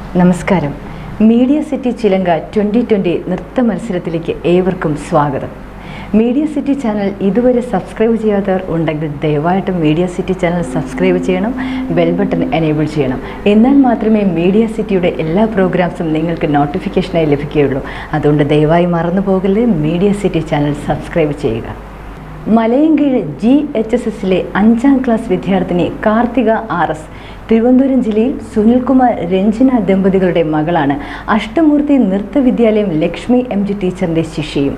നമസ്കാരം. Media city ചിലങ്ക 2020 നൃത്ത മത്സരത്തിലേക്ക് ഏവർക്കും സ്വാഗതം. മീഡിയ സിറ്റി ചാനൽ ഇതുവരെ സബ്സ്ക്രൈബ് ചെയ്യാത്തവർ ഉണ്ടെങ്കിൽ ദയവായിട്ട് മീഡിയ സിറ്റി ചാനൽ സബ്സ്ക്രൈബ് ചെയ്യണം, ബെൽ ബട്ടൺ എനേബിൾ ചെയ്യണം. എന്നാൽ മാത്രമേ മീഡിയ സിറ്റിയുടെ എല്ലാ പ്രോഗ്രാംസും നിങ്ങൾക്ക് നോട്ടിഫിക്കേഷനായി ലഭിക്കുകയുള്ളൂ. അതുകൊണ്ട് ദയവായി മറന്നു പോകരുത്, മീഡിയ സിറ്റി ചാനൽ സബ്സ്ക്രൈബ് ചെയ്യുക. മലയൻകീഴ് GHSSലെ 5ാം ക്ലാസ് വിദ്യാർത്ഥിനി കാർത്തിക RS തിരുവനന്തപുരം ജില്ലയിൽ സുനിൽകുമാർ രഞ്ജന ദമ്പതികളുടെ മകളാണ്. അഷ്ടമൂർത്തി നൃത്ത വിദ്യാലയം ലക്ഷ്മി MG ടീച്ചറിന്റെ ശിഷ്യയും.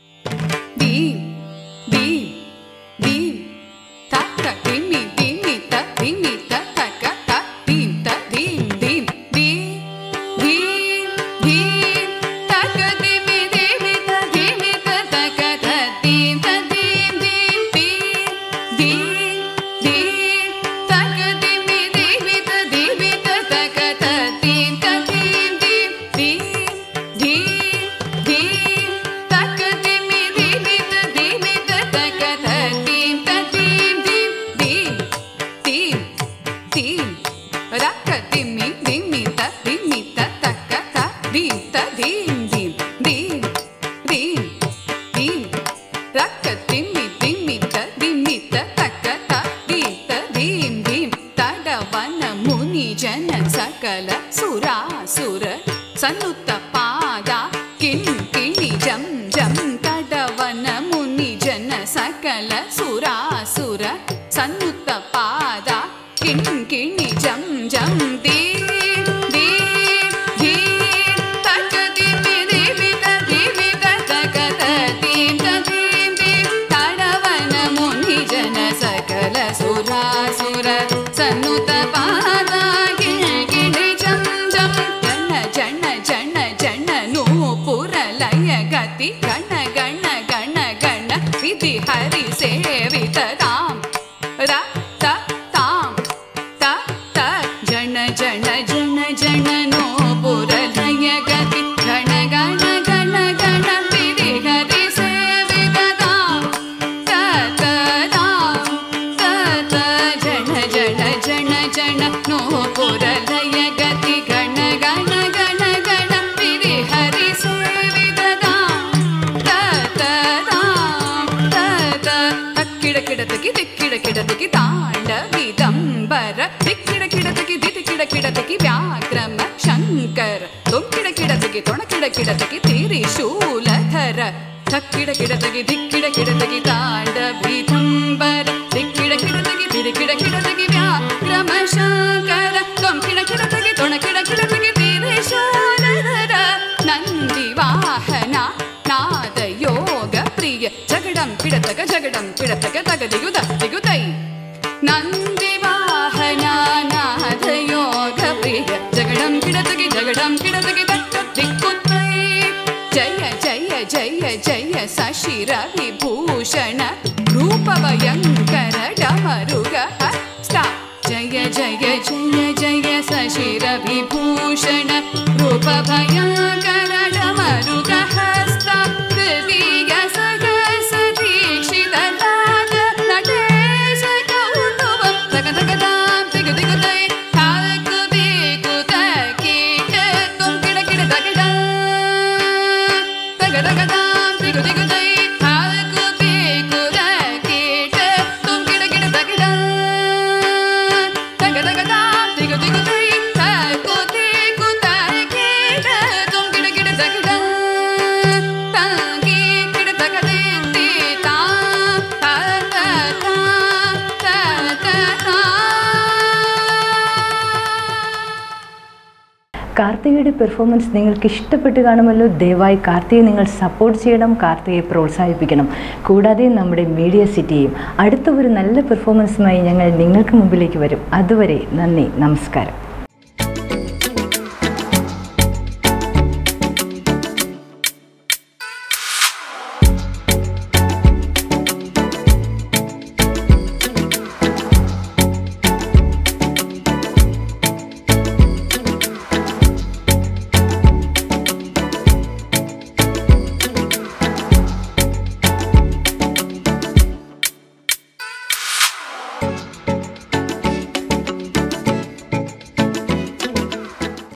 सकल सुरासुर सन्नुत पादा किंकिणी जम जम तडवन मुनि जन सकल सुरासुर सन्नुत पादा किंकिणी जम जम दे दे दे तक दिमि देवित देवित तक तीम तीम तीम तडवन मुनि जन सकल सुरासुर सन्नुत पादा गण गण गण गण विधि हरि सेवित ताम रा ता ताम ता ता जन जन जन जन नो पुरलय गति गण गण गण गण विधि हरि सेवित ताम ता ता ताम ता ता जन जन जन जन नो पुरलय गति गण गण गण गण विधि हरि सेवित किडकिडतकी दिक्किडकिडतकी तांडविदंबर दिक्किडकिडतकी दिक्किडकिडतकी व्याक्रम शंकर तुंकिडकिडतकी तोणकिडकिडतकी त्रिशूलधर धक्किडकिडतकी दिक्किडकिडतकी तांडविदंबर दिक्किडकिडतकी दिक्किडकिडतकी व्याक्रम शंकर तुंकिडकिडतकी तोणकिडकिडतकी त्रिशूलधर नंदी वाहना नाद योग प्रिय जगडम किडतक तगदिगुद दिगुदै नंदी वाहना नाद योग प्रिय जगडम किडतकी तक दिगुदै जय जय जय जय शशिर विभूषण रूप भयंकर डमरुग हस्ता जय जय जय जय शशिर विभूषण रूप भयंकर डमरुग हस्ता हृदय सगस दीक्षित नाग नटेश कौतुभं तगदगदां दिगुदिगुदै ताकु दिगु तकीट तुम किडकिड तगडा तगदगदां दिगुदिगुदै ताकु दिगु तकीट तुम किडकिड तगडा तगदगदां दिगुदिगुदै ताकु दिगु तकीट तुम किडकिड तगडा കാർത്തികയുടെ പെർഫോമൻസ് നിങ്ങൾക്ക് ഇഷ്ടപ്പെട്ട് കാണുമല്ലോ. ദയവായി കാർത്തികയെ നിങ്ങൾ സപ്പോർട്ട് ചെയ്യണം, കാർത്തികയെ പ്രോത്സാഹിപ്പിക്കണം. കൂടാതെ നമ്മുടെ മീഡിയ സിറ്റിയും അടുത്ത ഒരു നല്ല പെർഫോമൻസുമായി ഞങ്ങൾ നിങ്ങൾക്ക് മുമ്പിലേക്ക് വരും. അതുവരെ നന്ദി, നമസ്കാരം.